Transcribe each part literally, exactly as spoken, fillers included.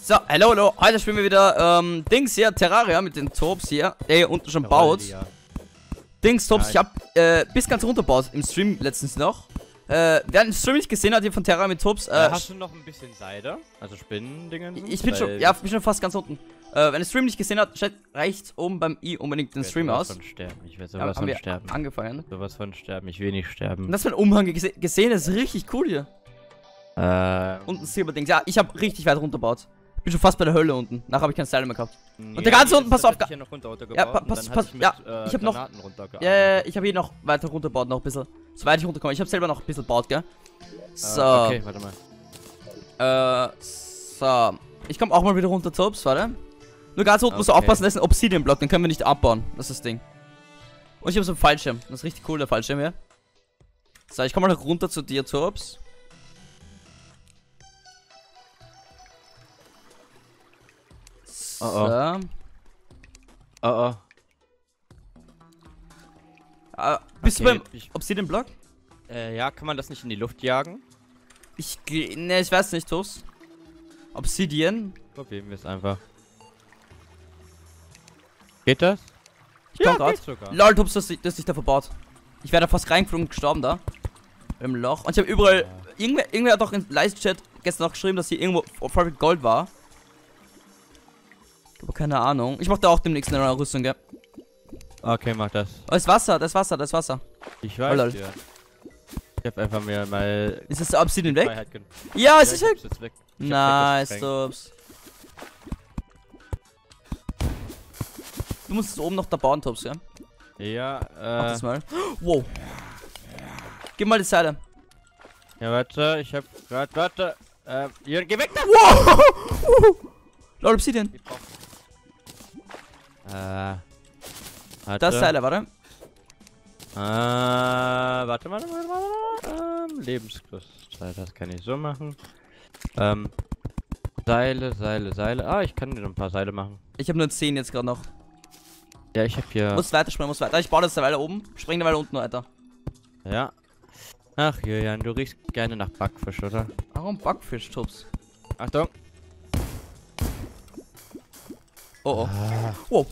So, hallo, hallo. Heute spielen wir wieder ähm, Dings hier, Terraria mit den Tobs hier, der hier unten schon baut. Dings, Tobs, ich hab äh, bis ganz runter baut im Stream letztens noch. Äh, wer den Stream nicht gesehen hat hier von Terraria mit Tobs, äh, hast du noch ein bisschen Seide? Also Spinnendingen? Ich, ich bin schon, ja, bin schon fast ganz unten. Äh, wenn den Stream nicht gesehen hat, stellt rechts oben beim i unbedingt den Stream aus. Von sterben. Ich werde sowas ja, von sterben. Angefangen. Sowas von sterben. Ich will nicht sterben. Und das für ein Umhang gese gesehen, das ist richtig cool hier. Äh. Und ein Silberdings. Ja, ich habe richtig weit runtergebaut. Bin schon fast bei der Hölle unten. Nachher habe ich keinen Style mehr gehabt. Und ja, der ganze unten, pass auf. Ich noch ja, pa pass, pass, ich ja, mit, äh, ich habe noch. Ja, ja, ich habe hier noch weiter runtergebaut, noch ein bisschen. Soweit ich runterkomme. Ich habe selber noch ein bisschen gebaut, gell? So. Uh, okay, warte mal. Äh, so. Ich komme auch mal wieder runter, Tobs, warte. Nur ganz unten okay. Musst du aufpassen, das ist ein Obsidian-Block, den können wir nicht abbauen. Das ist das Ding. Und ich habe so einen Fallschirm. Das ist richtig cool, der Fallschirm hier. So, ich komme mal runter zu dir, Tobs. Oh oh. Oh oh. Uh, bist okay, du beim Obsidian-Block? Äh, ja, kann man das nicht in die Luft jagen? Ich, ne, ich weiß nicht, Tobs. Obsidian? Probieren wir es einfach. Geht das? Ich ja, geht sogar. Lol, Tobs, das ist nicht da verbaut. Ich wäre da fast reingeflogen und gestorben da. Im Loch. Und ich habe überall. Ja. Irgendwer, irgendwer hat doch im Live-Chat gestern noch geschrieben, dass hier irgendwo voll Gold war. Aber keine Ahnung. Ich mach da auch demnächst eine neue Rüstung, gell? Okay, mach das. Oh, das Wasser, das Wasser, das Wasser. Ich weiß, oh, ja. Ich hab einfach mir mal... Ist das der Obsidian weg? Ja, es ja, ist weg. weg. Nice, Tobs. Du musst es oben noch da bauen, Tobs, ja? Ja, äh... Mach das mal. Wow. Gib mal die Seile. Ja, warte, ich hab grad, warte. Äh, hier, geh weg da! Wow! Lol, Obsidian. Äh... Warte. Das Seile, warte. Äh, warte, warte, warte, warte. Ähm, Lebenskristall, das kann ich so machen. Ähm, Seile, Seile, Seile. Ah, ich kann dir noch ein paar Seile machen. Ich habe nur zehn jetzt gerade noch. Ja, ich hab hier... Muss weiter springen, muss weiter. Ich baue das Seil oben, spring eine Weile unten weiter. Ja. Ach, Julian, du riechst gerne nach Backfisch, oder? Warum Backfisch, Tobs? Achtung. Oh, oh. Ah. Wow.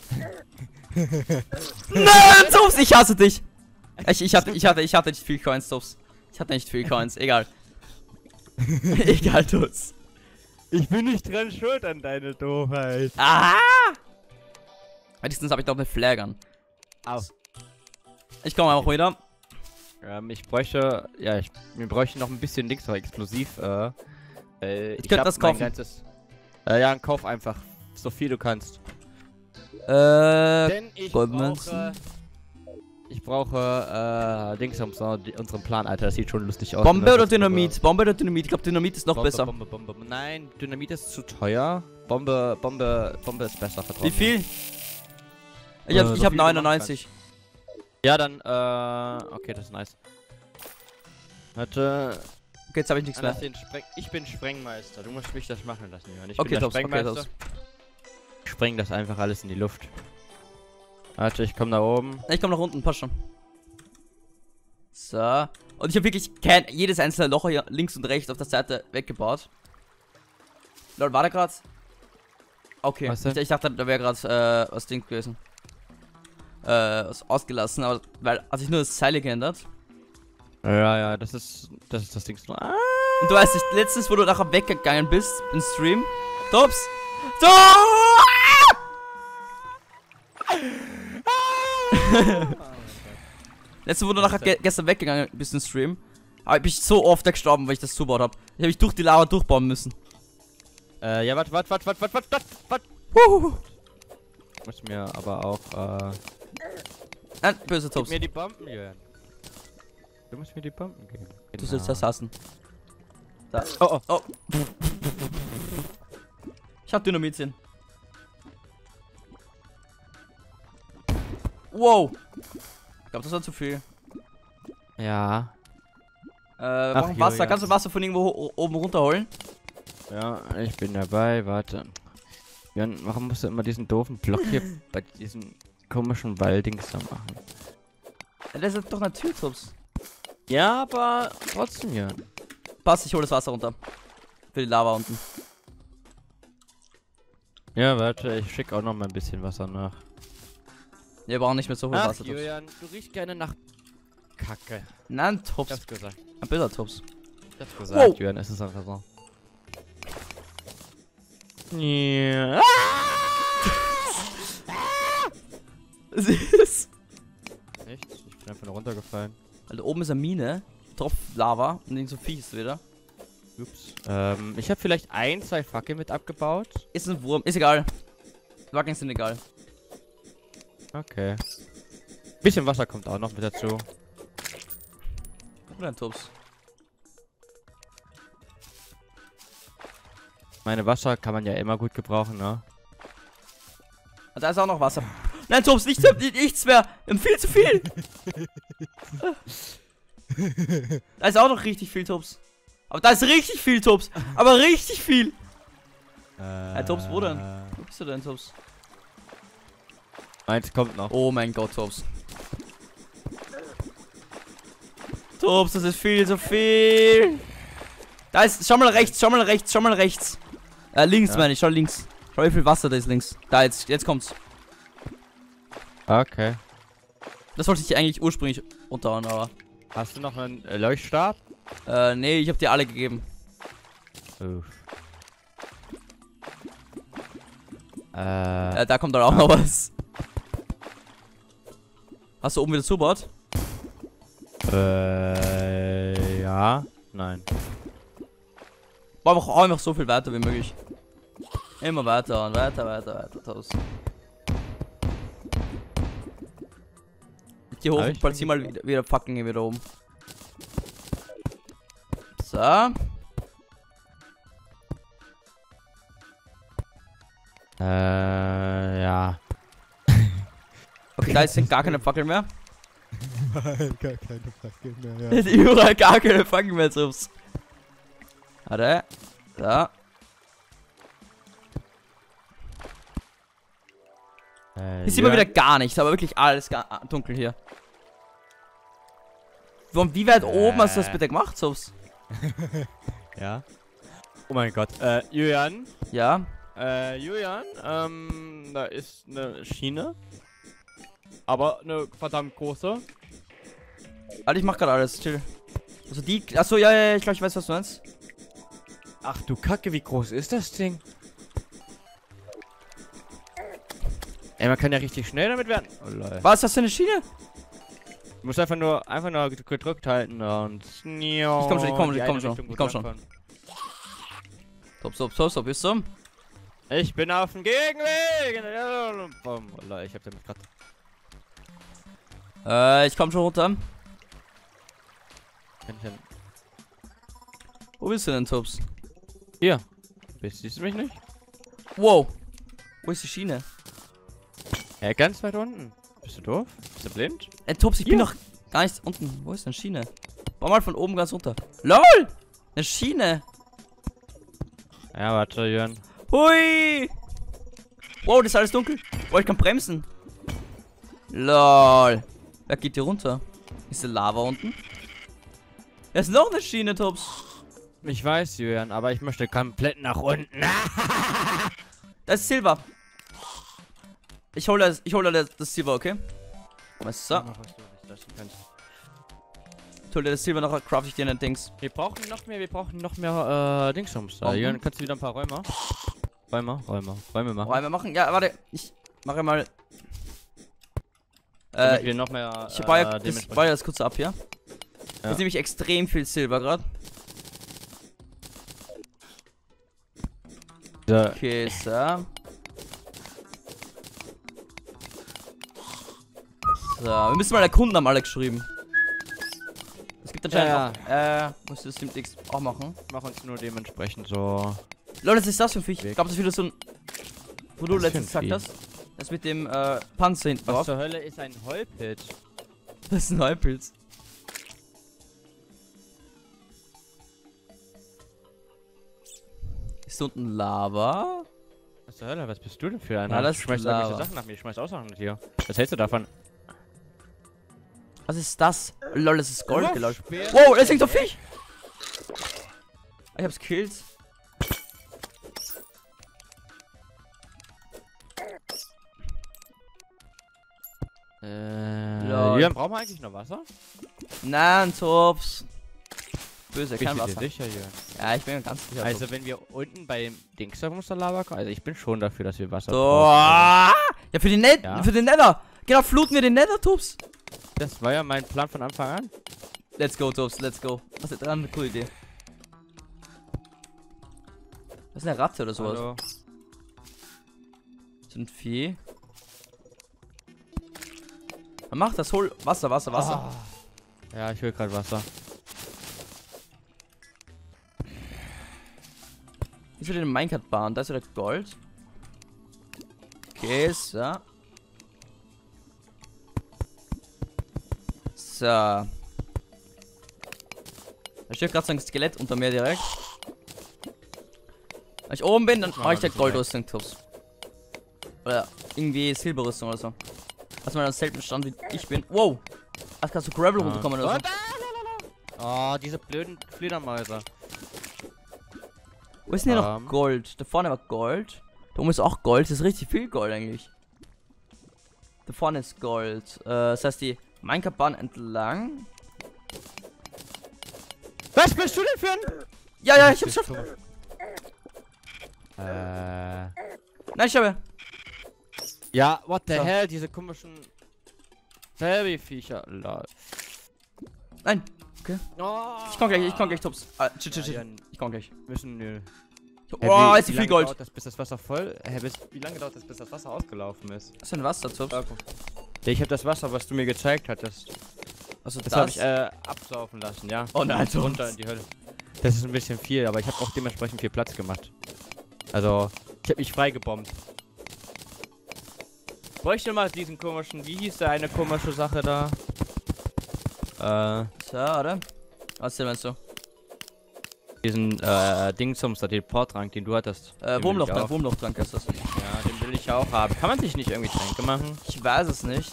Nein, Tobs, ich hasse dich. Ich, ich hatte, ich hatte, ich hatte nicht viel Coins, Tobs. Ich hatte nicht viel Coins, egal. Egal, Tobs. Ich bin nicht dran schuld an deine Doofheit. Ah! Wenigstens habe ich doch eine Flag an. Au. Ich komme auch wieder. Ähm, ich bräuchte, ja, ich, wir bräuchten noch ein bisschen Dings, noch explosiv, äh, äh ich, ich könnte das kaufen. Ganzes, äh, ja, kauf einfach, so viel du kannst. Äh, Denn ich brauche, ich brauche, äh, Dings um so, die, unseren Plan, Alter, das sieht schon lustig aus. Bombe oder Dynamit? Bombe oder Dynamit? Ich glaube, Dynamit ist noch Bombe, besser. Bombe, Bombe, Bombe. Nein, Dynamit ist zu teuer. Bombe, Bombe, Bombe ist besser. Wie viel? Ich hab, äh, ich so hab neunundneunzig. Ja, dann, äh, okay, das ist nice. Warte. Okay, jetzt habe ich nichts mehr. Ich bin Sprengmeister. Du musst mich das machen lassen, Johann. Ich okay, bin der Tobs, Sprengmeister. Okay, ich spreng das einfach alles in die Luft. Warte, ich komm da oben. Ich komm nach unten, passt schon. So. Und ich habe wirklich kein, jedes einzelne Loch hier links und rechts auf der Seite weggebaut. Lol, war da gerade? Okay, ich, ich dachte, da wäre gerade äh, was Ding gewesen. Äh, was ausgelassen, aber weil hat sich nur das Seil geändert. Ja, ja, das ist das ist das Ding. Ah! Und du weißt nicht, letztens, wo du nachher weggegangen bist im Stream. Tobs! So! Letztens, wo du nachher ge gestern weggegangen bist im Stream, habe ich so oft gestorben, weil ich das zubaut habe. Ich habe mich durch die Lava durchbauen müssen. Äh, ja, warte, warte, warte, warte, warte, warte, warte. Huhuhu. Ich muss mir aber auch, äh... Nein, böse Tobs. Gib mir die Bomben, Jörn. Du musst mir die Bomben geben. Genau. Du sollst das hassen. Da. Oh, oh. Oh. Ich hab Dynamitchen. Wow. Ich glaube, das war zu viel. Ja. Äh, Ach, Wasser. Jo, Kannst du Wasser von irgendwo oben runterholen? Ja, ich bin dabei. Warte. Jan, warum musst du immer diesen doofen Block hier bei diesem komischen Walddings da machen? Ja, das ist doch natürlich Tobs. Ja, aber trotzdem, ja. Pass, ich hole das Wasser runter. Für die Lava unten. Ja, warte, ich schicke auch noch mal ein bisschen Wasser nach. Wir brauchen nicht mehr so viel Ach, Wasser, Tops. Julian, du riechst gerne nach Kacke. Nein, Tops. Ich hab's gesagt. Ein bisschen, Tops. Ich hab's gesagt, Wow. Julian, es ist einfach so. Ja. Was ist? Nichts, ich bin einfach nur runtergefallen. Also oben ist eine Mine, Tropf Lava und irgend so Viech ist wieder. Ups. Ähm, ich habe vielleicht ein, zwei Fackeln mit abgebaut. Ist ein Wurm, ist egal. Wackeln sind egal. Okay. Bisschen Wasser kommt auch noch mit dazu. Oder ein Tops. Meine Wasser kann man ja immer gut gebrauchen, ne? Und da ist auch noch Wasser. Nein, Tops, nichts, nichts mehr. Wir haben viel zu viel. Da ist auch noch richtig viel, Tops. Aber da ist richtig viel, Tops. Aber richtig viel. Äh, Hey, Tops, wo denn? Wo bist du denn, Tops? Eins kommt noch. Oh mein Gott, Tops. Tops, das ist viel zu viel. Da ist, schau mal rechts, schau mal rechts, schau mal rechts. Äh, links Ja. meine ich, schau links. Schau wie viel Wasser da ist links. Da, jetzt, jetzt kommt's. Okay. Das wollte ich eigentlich ursprünglich runterhauen, aber. Hast du noch einen äh, Leuchtstab? Äh, nee, ich hab dir alle gegeben. Uff. Äh, Äh, da kommt dann auch noch was. Hast du oben wieder zubaut? äh, ja. Nein. Bau einfach, hau einfach so viel weiter wie möglich. Immer weiter und weiter, weiter, weiter. Tops. Ich geh hoch Hab und ich platzier mal wieder, wieder fucking wieder oben. So. Äh, ja. Okay, da sind gar keine Fackeln mehr. Nein, gar keine Fackel mehr, Jetzt überall gar keine Fackeln mehr, Tops. Warte. Da. Äh, Hier sieht man wieder gar nichts, aber wirklich alles ga dunkel hier. Von wie weit oben hast du das bitte gemacht, Tops? Ja. Oh mein Gott. Äh, Julian. Ja. Äh, Julian, ähm, da ist eine Schiene. Aber eine verdammt große. Alter, ich mach gerade alles, chill. Also die. Achso, ja, ja, ich glaube, ich weiß, was du meinst. Ach du Kacke, wie groß ist das Ding? Ey, man kann ja richtig schnell damit werden. Oh, lol. Was, hast du eine Schiene? Du musst einfach nur, einfach nur gedrückt halten und... Ich Ich komm schon, ich komm schon, ich komm schon, ich komm schon. Stop, stop, stop, stop, bist du? Ich bin auf dem Gegenweg! Boom. Oh, lol, ich hab damit grad... Äh, ich komm schon runter. Kann ich denn... Wo bist du denn, Tops? Hier. Bist, siehst du mich nicht? Wow. Wo ist die Schiene? Ja, ganz weit unten. Bist du doof? Bist du blind? Ey, Tops, ich Hier. bin noch gar nicht unten. Wo ist denn Schiene? Bau mal von oben ganz runter. LOL! Eine Schiene! Ja, warte, Jörn. Hui! Wow, das ist alles dunkel. Wow, ich kann bremsen. LOL. Wer geht hier runter? Ist da Lava unten? Da ist noch eine Schiene, Tops. Ich weiß, Jörn, aber ich möchte komplett nach unten. Das ist Silber. Ich hole das, ich hole das, das Silber, okay? Was so? Mach, was du leisten kannst. Ich hole dir das Silber, nachher craft ich dir einen Dings. Wir brauchen noch mehr, wir brauchen noch mehr, äh, Dingsums da. Warum? Jörn, kannst du wieder ein paar Räume? Räume, Räume, Räume machen. Räume machen? Ja, warte. Ich mache mal. Damit Äh, wir noch mehr, ich baue ja, äh, das, dementsprechend- baue ja das kurz ab hier. Ja. Jetzt nehme ich extrem viel Silber gerade. So, Okay, so. So, wir müssen mal erkunden, haben alle geschrieben. Es gibt anscheinend Ja, auch, äh, muss das Sim X auch machen. mach uns nur dementsprechend so. Leute, was ist das für ein Viech? Ich Weg. glaube, das ist wieder so ein. Wo du Was für letztens ein gesagt Vieh? hast. Das mit dem, äh, Panzer hinten Was drauf. zur Hölle ist ein Heulpilz? Das ist ein Heupilz. Ist da unten Lava? Was zur Hölle, was bist du denn für einer? Ja, das Du ist schmeißt Lava. irgendwelche Sachen nach mir, ich schmeiß auch Sachen mit dir. Was hältst du davon? Was ist das? Lol, das ist Gold, gelaufen. Speer- Wow, das hängt auf Viech! Ich hab's killt. Äh, Lol. Jürgen, brauchen wir eigentlich noch Wasser? Nein, Tops. Böse, kein Bist du Wasser. dir sicher, Jürgen? Ja, ich bin mir ganz sicher. Also wenn wir unten beim Dings da rumster Lava kommen, also ich bin schon dafür, dass wir Wasser So. brauchen. Ja, für den Net, Ja. für den Nether. Genau, fluten wir den Nether, Tops. Das war ja mein Plan von Anfang an. Let's go, Tops, let's go. Was ist dran? Eine coole Idee. Was ist eine Ratte oder sowas? Hallo. So ein Vieh. Man macht das, hol Wasser, Wasser, Wasser. Ah. Ja, ich will gerade Wasser. Wie ist denn Minecart-Bahn? Da ist wieder Gold. Okay, so. So. Da steht gerade so ein Skelett unter mir direkt. Wenn ich oben bin, dann mache ich der Goldrüstung, Tops. Oder irgendwie Silberrüstung oder so. Dass man dann selten Stand wie ich bin. Wow! Ach, kannst du Gravel Ah. runterkommen oder so? Oh, diese blöden Fledermäuse. Wo ist denn hier Ähm. noch Gold? Da vorne war Gold. Da oben ist auch Gold. Das ist richtig viel Gold eigentlich. Da vorne ist Gold. Äh, das heißt, die Minecart-Bahn entlang. Was bist du denn für ein... Ja, ja, ich hab's schon. Äh... Nein, ich habe. Ja, what the So. hell, diese komischen... Selby-Viecher, lol. Nein. Okay. Oh. Ich komm gleich, ich komm gleich, Tops. Ah, shit, shit, Ja, shit. ja, Ich komm gleich. müssen... Nö. Oh, Hä, wie- ist wie viel lange Gold. Dauert das, bis das Wasser voll... Hä, bis, wie lange dauert das, bis das Wasser ausgelaufen ist? Was ist denn Wasser, Tops? Ja, ich habe das Wasser, was du mir gezeigt hattest. Also Das, das. habe ich äh, absaufen lassen, ja. Oh nein, Tops. Runter in die Hölle. Das ist ein bisschen viel, aber ich habe auch dementsprechend viel Platz gemacht. Also, ich habe mich freigebombt. Bräuchte mal diesen komischen, wie hieß der eine komische Sache da? Äh, So, oder? Was denn meinst du? diesen äh, Dingsums, der Teleportrank, den du hattest. Den Äh, will Wurmlochtrank, ich Wurmlochtrank ist das. auch. Ja, den will ich auch haben. Kann man sich nicht irgendwie Tränke machen? Ich weiß es nicht.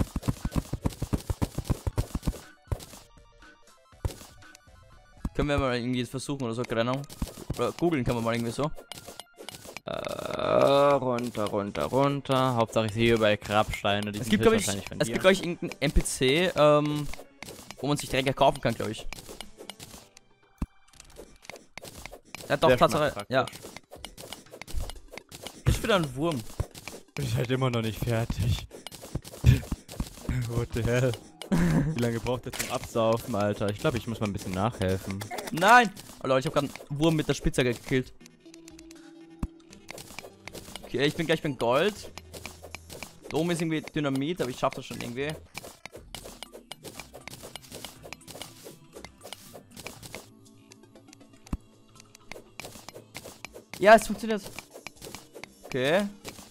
Können wir mal irgendwie versuchen oder so, keine Ahnung. Oder googeln kann man mal irgendwie so. Äh, runter, runter, runter. Hauptsache ich sehe überall Grabsteine. Die Es sind gibt, glaube ich, höchstwahrscheinlich von es dir. gibt, glaube ich, irgendeinen N P C, ähm, wo man sich direkt kaufen kann, glaube ich. Ja, doch, Sehr Tatsache. schmackt Ja. praktisch. Ich bin ein Wurm. Ich bin halt immer noch nicht fertig. What the hell? Wie lange braucht der zum Absaufen, Alter? Ich glaube, ich muss mal ein bisschen nachhelfen. Nein! Oh Leute, ich habe gerade einen Wurm mit der Spitzhacke gekillt. Okay, ich bin gleich beim Gold. Da oben ist irgendwie Dynamit, aber ich schaffe das schon irgendwie. Ja, es funktioniert. Okay.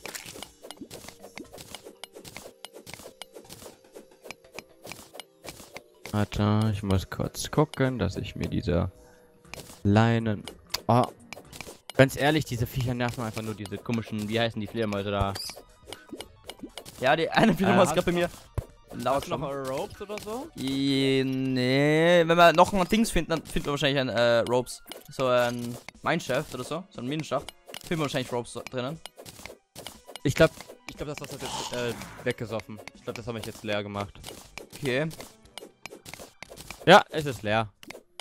Warte, ich muss kurz gucken, dass ich mir diese Leinen... Oh. Ganz ehrlich, diese Viecher nerven einfach nur, diese komischen, wie heißen die Fledermäuse da? Ja, die eine Film Äh, ist gerade bei mir. Laut Hast du noch schon. Ropes oder so? I- Nee, wenn wir noch ein Dings finden, dann finden wir wahrscheinlich ein äh, Ropes. So ein Mineshaft oder so. So ein Minenschacht. Finden wir wahrscheinlich Ropes drinnen. Ich glaube, ich glaube, das hast du jetzt äh, weggesoffen. Ich glaube, das habe ich jetzt leer gemacht. Okay. Ja, es ist leer.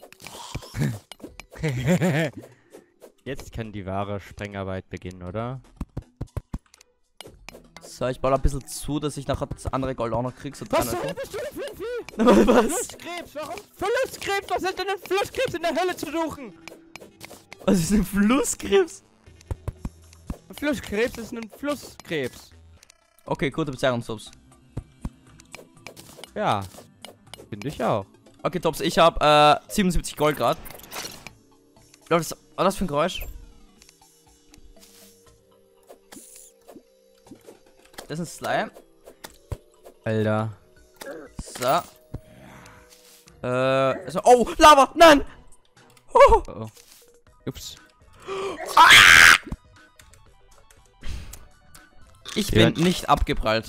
Jetzt kann die wahre Sprengarbeit beginnen, oder? So, ich baue da ein bisschen zu, dass ich nachher das andere Gold auch noch krieg. So Was dreihundert. bist du denn für ein Vieh? Was? Flusskrebs, warum? Flusskrebs, was sind denn Flusskrebs in der Hölle zu suchen? Was ist ein Flusskrebs? Ein Flusskrebs ist ein Flusskrebs. Okay, gute Bezeichnung, Tops. Ja. Finde ich auch. Okay, Tops, ich habe äh, siebenundsiebzig Gold gerade. Leute, was war das für ein Geräusch? Das ist ein Slime. Alter. So. Äh, also, oh, Lava! Nein! Oh. Oh. Ups. Ich Ja. bin nicht abgeprallt.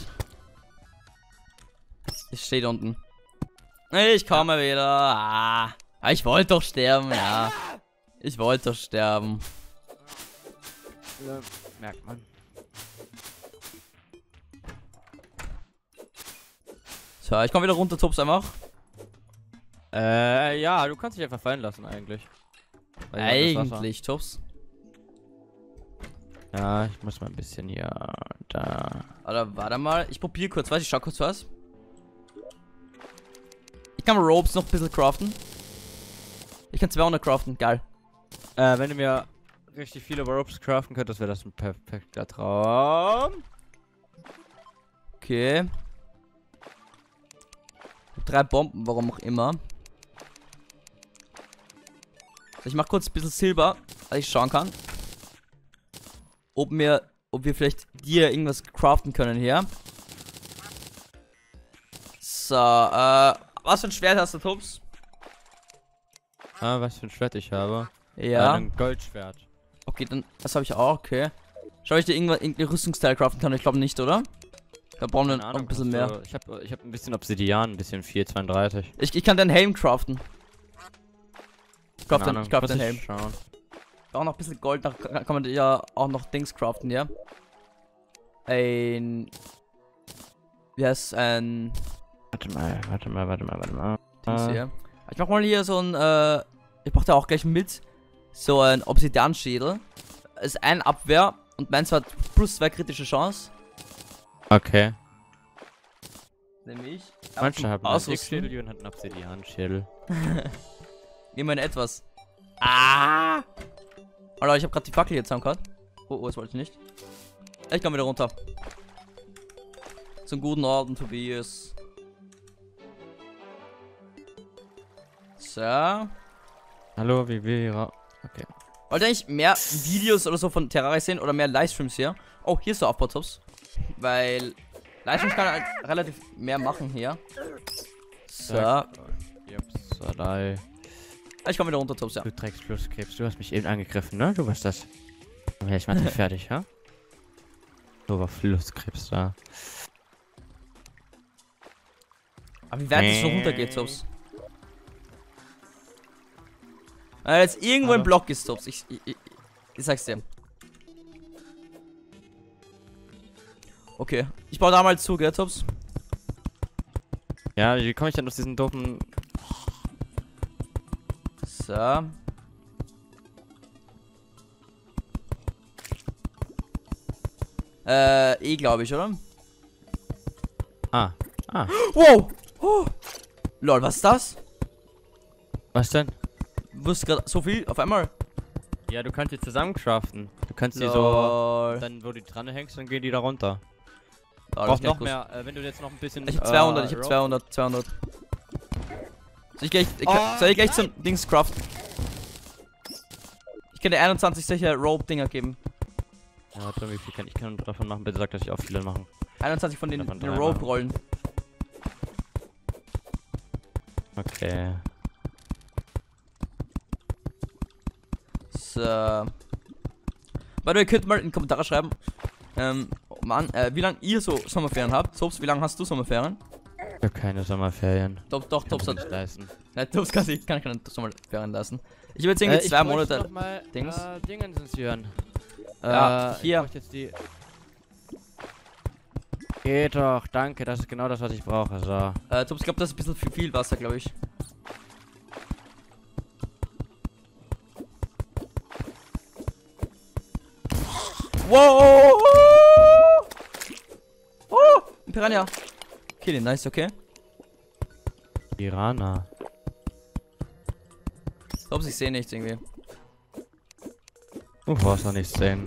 Ich stehe da unten. Ich komme wieder. Ah, ich wollte doch sterben, ja. Ich wollte doch sterben. Ja, merkt man. So, ich komme wieder runter, Tops einfach. Äh, ja, du kannst dich einfach fallen lassen eigentlich. Weil Eigentlich, Tops. Ja, ich muss mal ein bisschen hier, da. Oder warte mal, ich probiere kurz, weiß ich, schau kurz was. Ich kann Ropes noch ein bisschen craften. Ich kann zweihundert craften, geil. Äh, wenn du mir richtig viele Ropes craften könntest, wäre das ein perfekter Traum. Okay. Drei Bomben, warum auch immer. Ich mach kurz ein bisschen Silber, dass ich schauen kann. Ob wir, ob wir vielleicht dir irgendwas craften können hier. So, äh, was für ein Schwert hast du, Tops? Ah, was für ein Schwert ich habe. Ja. Äh, ein Goldschwert. Okay, dann, das habe ich auch, okay. Schau, ich dir irgendwas, irgendeine Rüstungsteil craften kann, ich glaube nicht, oder? Da brauchen wir noch ein bisschen mehr. Du, ich habe ich hab ein bisschen Obsidian, ein bisschen vier zweiunddreißig. Ich, ich kann den Helm craften. Ich craft den, Ahnung, ich craft muss den ich Helm. schauen. Auch noch ein bisschen Gold, da kann kann man ja auch noch Dings craften, ja? Ein... Wie heißt ein... Warte mal, warte mal, warte mal, warte mal. Dings hier. Ich mach mal hier so ein, äh... Ich mach da auch gleich mit. So ein Obsidian-Schädel. Ist ein Abwehr und meins hat plus zwei kritische Chance. Okay. Nämlich... Manche haben einen Ausrüsten. Schädel und hat einen Obsidian-Schädel. Immerhin etwas. Ah! Oh Leute, ich hab grad die Fackel jetzt am gehabt. Oh, oh, das wollte ich nicht. Ich komm wieder runter. Zum guten Orden, Tobias. So. Hallo, wie wir. Okay. Wollt ihr eigentlich mehr Videos oder so von Terraria sehen oder mehr Livestreams hier? Oh, hier ist der Aufbautops. Weil Livestreams kann halt relativ mehr machen hier. So. Upsalai. Ich komm wieder runter, Tops, ja. Du trägst Flusskrebs, du hast mich eben angegriffen, ne? Du warst das. Ja, ich mach dich fertig, ja? Du war Flusskrebs da. Aber wie weit es so runtergeht, Tops. Weil jetzt irgendwo Hallo. ein Block ist, Tops. Ich, ich, ich, ich sag's dir. Okay. Ich baue da mal zu, gell, Tops? Ja, wie komme ich denn aus diesen doofen. So. Äh, eh, glaube ich, oder? Ah. Ah. Wow! Oh. Lol, was ist das? Was denn? Du wirst gerade so viel auf einmal. Ja, du kannst die zusammen craften. Du kannst die so. Lol. Dann, wo die dran hängst, dann gehen die da runter. Ah, das Brauchst ist noch gut. mehr, äh, wenn du jetzt noch ein bisschen. Ich hab zweihundert, ich hab Rope- zweihundert, zweihundert. Soll ich gleich, ich, Oh, soll ich gleich zum Dings craften? Ich kann dir einundzwanzig solche Rope-Dinger geben. Ja, warte, wie viel kann ich kann davon machen? Bitte sag, dass ich auch viele machen. einundzwanzig von den, Davon den drei Rope-Rollen. Okay. So. Warte, ihr könnt mal in die Kommentare schreiben, ähm, oh Mann, äh, wie lange ihr so Sommerferien habt. Tops, wie lange hast du Sommerferien? Ich hab keine Sommerferien. Doch, doch, Kann Tops ich hat. nicht leisten. Nein, Tops kann, sich, kann ich keine Sommerferien lassen. Ich will jetzt irgendwie Äh, zwei ich bräuchte Monate. noch mal, Dings. Äh, Dingens hören. Ja, äh, hier. Ich bräuchte jetzt die. Geht doch, danke, das ist genau das, was ich brauche. So. Äh, Tops, ich glaube, das ist ein bisschen viel, viel Wasser, glaube ich. Wow! Oh! Ein Piranha. Kill ihn, nice, okay. Piranha. Tops, ich sehe nichts irgendwie. Du brauchst noch nichts sehen.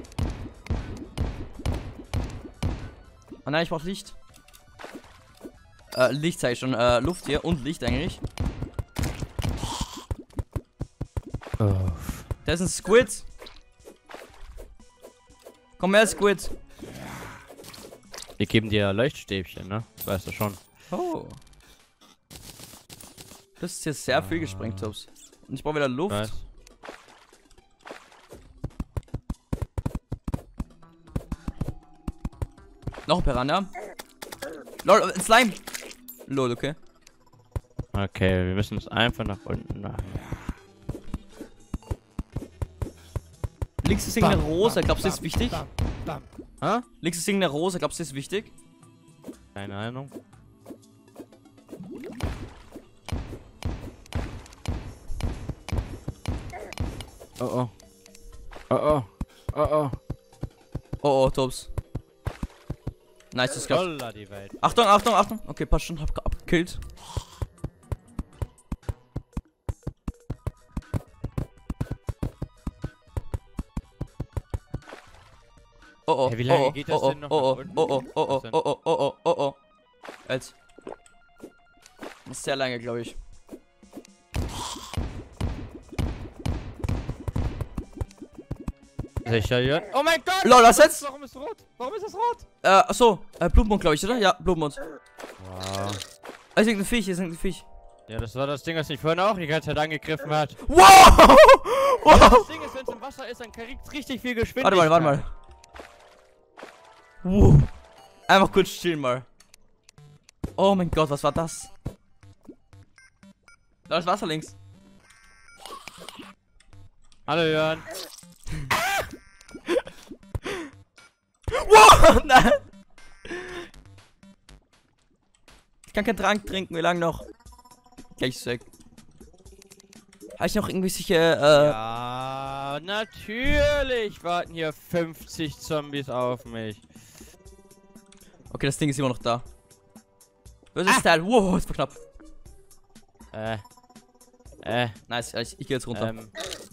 Ah nein, ich brauch Licht. Äh, Licht zeige ich schon. Äh, Luft hier und Licht eigentlich. Oh. Da ist ein Squid. Komm her, Squid. Wir geben dir Leuchtstäbchen, ne? Das weißt du schon. Oh. Das ist hier sehr viel gesprengt, Tops. Und ich brauche wieder Luft. Weiß. Noch ein Piranha. Lol, ein Slime. Lol, okay. Okay, wir müssen es einfach nach unten machen. Links ist irgendeine Rose, glaubst du, das ist wichtig? Hä? Links ist irgendeine Rose, glaubst du, das ist wichtig? Keine Ahnung. Oh oh. Oh oh. Oh oh. Oh oh, Tops. Nice, das klappt. Holla die Welt. Achtung, Achtung, Achtung. Okay, passt schon, hab abgekillt. Oh oh, Hey, wie lange oh, geht das oh, denn noch oh, nach oh, unten? oh, oh, oh, Was oh, denn? oh, oh, oh, oh, oh, oh. Jetzt. Das ist sehr lange, glaube ich. Sicher, ja. Oh mein Gott! Lol, was jetzt? Warum ist rot? Warum ist das rot? Äh, achso, äh, Blutmond, glaube ich, oder? Ja, Blutmond. Wow. Es ist ein Viech, es ist ein Viech. Ja, das war das Ding, das mich vorhin auch die ganze Zeit angegriffen hat. Wow! Ja, Wow! das Ding ist, wenn es im Wasser ist, dann kriegt es richtig viel Geschwindigkeit. Warte mal, warte mal. Wow. Einfach kurz chillen mal. Oh mein Gott, was war das? Da ist Wasser links. Hallo Jörn. Wow! Nein! Ich kann keinen Trank trinken, wie lange noch? Gleich ist weg. Habe ich noch irgendwie sicher, äh... Ja, natürlich warten hier fünfzig Zombies auf mich. Okay, das Ding ist immer noch da. Böses ah. Teil. Wow, das war knapp. Äh. Äh. Nice, ich, ich gehe jetzt runter. Ähm.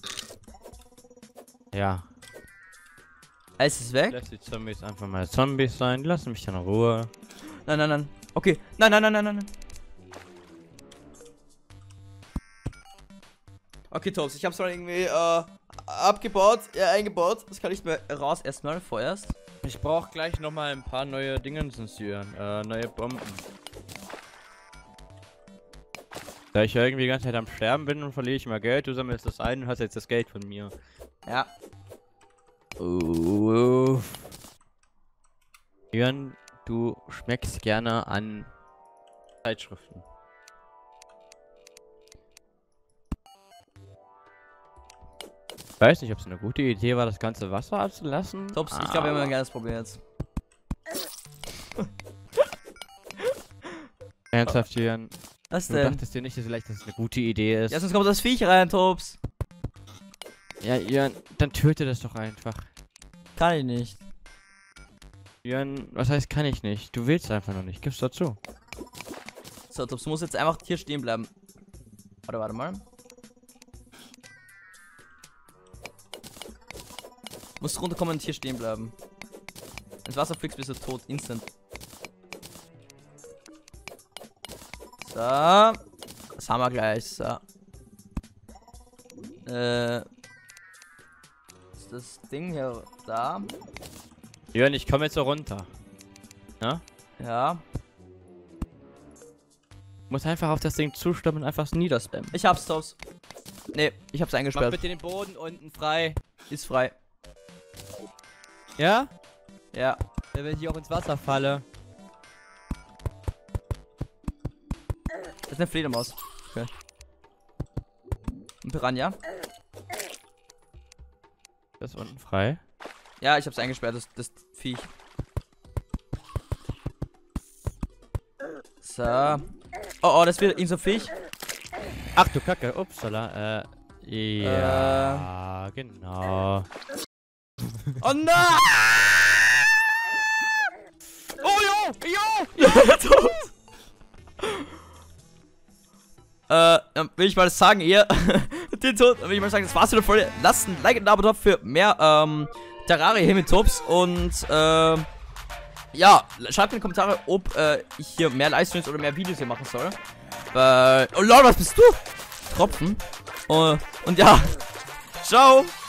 Ja. Alles ist weg? Lass die Zombies einfach mal Zombies sein. Die lassen mich dann in Ruhe. Nein, nein, nein. Okay. Nein, nein, nein, nein, nein. Okay, Tops, ich hab's mal irgendwie äh, abgebaut, ja, eingebaut. Das kann ich mir raus erstmal vorerst. Ich brauche gleich nochmal ein paar neue Dingens hier. Äh, neue Bomben. Da ich ja irgendwie die ganze Zeit am Sterben bin und verliere ich immer Geld, du sammelst das ein und hast jetzt das Geld von mir. Ja. Uff. Jörn, du schmeckst gerne an Zeitschriften. Ich weiß nicht, ob es eine gute Idee war, das ganze Wasser abzulassen. Tops, ich glaube, wir haben ein kleines Problem jetzt. Ernsthaft, Jörn. Was Du denn? dachtest dir nicht, dass vielleicht das eine gute Idee ist. Ja, sonst kommt das Viech rein, Tops. Ja, Jörn, dann töte das doch einfach. Kann ich nicht. Jörn, was heißt kann ich nicht? Du willst einfach noch nicht, gib's dazu. So, Tops, du musst jetzt einfach hier stehen bleiben. Warte, warte mal. Du musst runterkommen und hier stehen bleiben. Ins Wasser fliegst, bist du tot, instant. So. Das haben wir gleich, so. Äh. Ist das Ding hier da? Jörn, ich komme jetzt so runter. Ja? Ja. Muss einfach auf das Ding zustimmen und einfach niederspammen. Ich hab's, Tops. Nee, ich hab's Mach eingesperrt. bitte den Boden unten frei. Ist frei. Ja? Ja. Wenn ich auch ins Wasser falle. Das ist eine Fledermaus. Okay. Ein Piranha. Das ist unten frei. Ja, ich hab's eingesperrt, das, das Viech. So. Oh, oh, das wird irgend so Viech. Ach du Kacke, upsala, äh. Ja, äh. genau. Oh nein! Oh jo! Jo! Tot! Äh, dann will ich mal sagen, ihr den Tod, dann will ich mal sagen, das war's für die Folge. Lasst ein Like und ein Abo da für mehr, ähm, Terraria hier mit Tops und, ähm, ja, schreibt in die Kommentare, ob, äh, ich hier mehr Livestreams oder mehr Videos hier machen soll. Weil, oh lol, was bist du? Tropfen. Uh, und ja, ciao!